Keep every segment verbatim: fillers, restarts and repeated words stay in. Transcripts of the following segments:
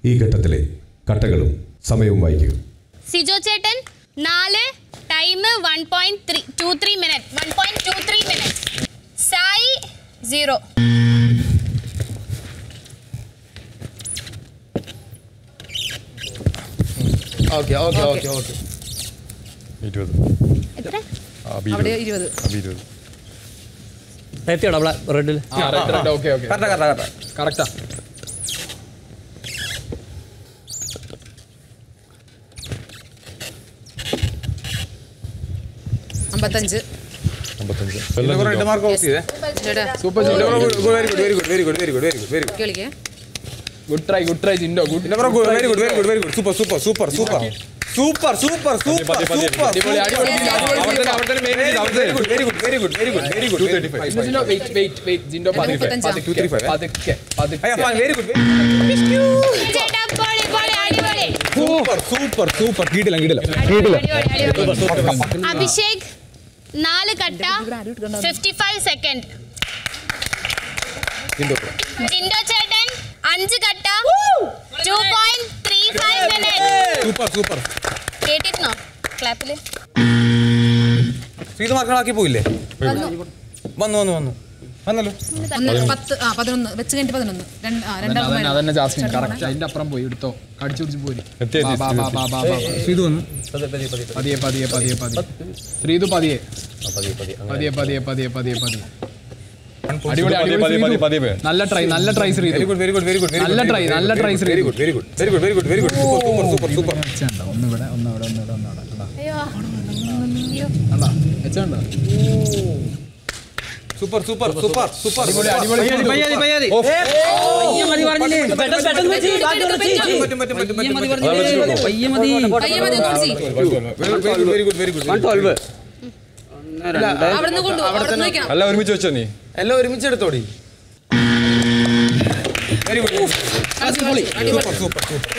ഈ ഘട്ടത്തിലെ കട്ടകളും സമയവും വായിക്കുക. സിജോ ചേട്ടൻ നാല് time one point two three minute one point two three minutes. Sai zero. Okay okay okay okay. ഇരുപത്. എത്ര? അവിടെ ഇരുപത്. അബി ഇരുപത്. എത്തിയോടാ റെഡിൽ. ആ റെഡ് റെഡ് ഓക്കേ ഓക്കേ. കറക്റ്റാ കറക്റ്റാ കറക്റ്റാ. കറക്റ്റാ. അമ്പത്തഞ്ച്. അമ്പത്തഞ്ച്. റെഡ് മാർക്ക് ഓഫ് ചെയ്തേ. സൂപ്പർ ജിൻഡോ. Very good very good very good very good very good very good. കേളിക്കേ. ഗുഡ് ട്രൈ ഗുഡ് ട്രൈ ജിൻഡോ. Good very good very good very good very good. Super super super super super super super super. അടിപൊളി അടിപൊളി അടിപൊളി. അവിടത്തെ main very good very good very good very good very good. ജിൻഡോ wait wait wait ജിൻഡോ പതിനഞ്ച് പതിനഞ്ച് പതിനഞ്ച് പതിനഞ്ച്. അയ്യ ഫൈൻ വെരി ഗുഡ്. ചേട്ടാ പൊളി പൊളി അടിപൊളി. Super super super. കിടിലം കിടിലം. അഭിഷേക് നാല് കട്ട fifty-five സെക്കൻഡ്. ജിൻഡോ ജിൻഡോ ചേട്ടൻ അഞ്ച് കട്ട two point three five minute. Super super. കേട്ടിരുന്നോ ക്ലാപ്പില്? ശ്രീതു മാർക്കണാക്കി പോയില്ലേ? വന്നു വന്നു വന്നു വന്നല്ലോ. പത്ത് ആ പതിനൊന്ന് വെച്ച് കഴിഞ്ഞിട്ട് പതിനൊന്ന്. അതന്നെ ജാസ്മിൻ കറക്റ്റ്. അതിന്റെ അപ്പുറം പോയി എടുത്തോ. കടിച്ചു പിടിച്ച് പോയി. ശ്രീതു വന്നു. പതിയെ പതിയെ പതിയെ പതിയെ. ശ്രീതു പതിയെ പതിയെ പതിയെ പതിയെ പതിയെ പതിയെ. അടിപൊളി അടിപൊളി. നല്ല ട്രൈ നല്ല try Srithu. Very good very good very good. നല്ല ട്രൈ നല്ല try Srithu. Very good very good very good very good very good. Super super super. ഒന്ന് ഇവിടെ ഒന്ന് അവിടെ ഒന്ന് ഇവിടെ ഒന്ന് അവിടെ. അണ്ണാ വെച്ചോണ്ടോ? Super super super super. അടിപൊളി അടിപൊളി. പയ്യാതി പയ്യാതി. പയ്യ മതി പറഞ്ഞില്ലേ? പെട്ടെന്ന് പെട്ടെന്ന് വെച്ച് ബാക്കി വെച്ച്. പയ്യ മതി പറഞ്ഞില്ലേ? പയ്യ മതി. പയ്യ മതി നോക്കി. Very good very good. one twelve. അവിടുന്ന് കൊണ്ടു അവിടുന്ന് നോക്കാം. എല്ലാം ഒരുമിച്ച് വെച്ചോ നീ? എല്ലാം ഒരുമിച്ച് എടുത്തോടി. Very good. Super super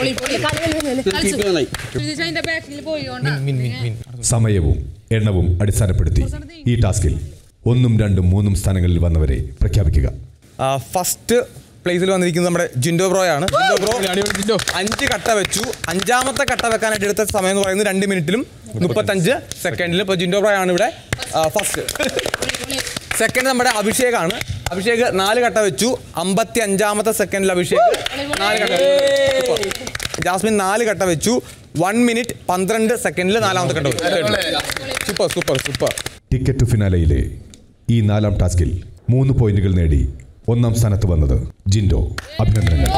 super. സമയവും എണ്ണവും അടിസ്ഥാനപ്പെടുത്തി ഈ ടാസ്കിൽ ഒന്നും രണ്ടും മൂന്നും സ്ഥാനങ്ങളിൽ വന്നവരെ പ്രഖ്യാപിക്കുക. ഫസ്റ്റ് പ്ലേസിൽ വന്നിരിക്കുന്നത് നമ്മുടെ ജിൻഡോ ബ്രോയാണ്. ജിൻഡോ ബ്രോ അഞ്ച് കട്ട വെച്ചു. അഞ്ചാമത്തെ കട്ട വെക്കാനായിട്ട് എടുത്ത സമയം എന്ന് പറയുന്നത് രണ്ട് മിനിറ്റിലും മുപ്പത്തഞ്ച് സെക്കൻഡിലും. ഇപ്പോൾ ജിൻഡോ ബ്രോ ആണ് ഇവിടെ ഫസ്റ്റ്. സെക്കൻഡ് നമ്മുടെ അഭിഷേകാണ്. അഭിഷേക് നാല് കട്ട വെച്ചു. അമ്പത്തി അഞ്ചാമത്തെ സെക്കൻഡിൽ അഭിഷേക് നാല് കട്ട. ജാസ്മിൻ നാല് കട്ട വെച്ചു. വൺ മിനിറ്റ് പന്ത്രണ്ട് സെക്കൻഡിൽ നാലാമത്തെ കട്ട വെച്ചു. Super super super. Ticket to ഫിനാലയിലെ ഈ നാലാം ടാസ്കിൽ മൂന്ന് പോയിന്റുകൾ നേടി ഒന്നാം സ്ഥാനത്ത് വന്നത് ജിൻഡോ. അഭിനന്ദനങ്ങൾ.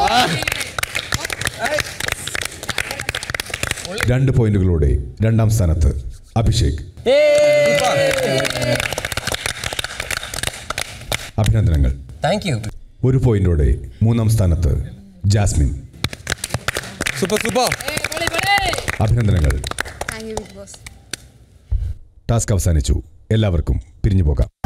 രണ്ട് പോയിന്റുകളോടെ രണ്ടാം സ്ഥാനത്ത് അഭിഷേക്. അഭിനന്ദനങ്ങൾ. Thank you. ഒരു പോയിന്റോടെ മൂന്നാം സ്ഥാനത്ത് ജാസ്മിൻ. Super super. അഭിനന്ദനങ്ങൾ. ടാസ്ക് അവസാനിച്ചു. എല്ലാവർക്കും പിരിഞ്ഞു പോകാം.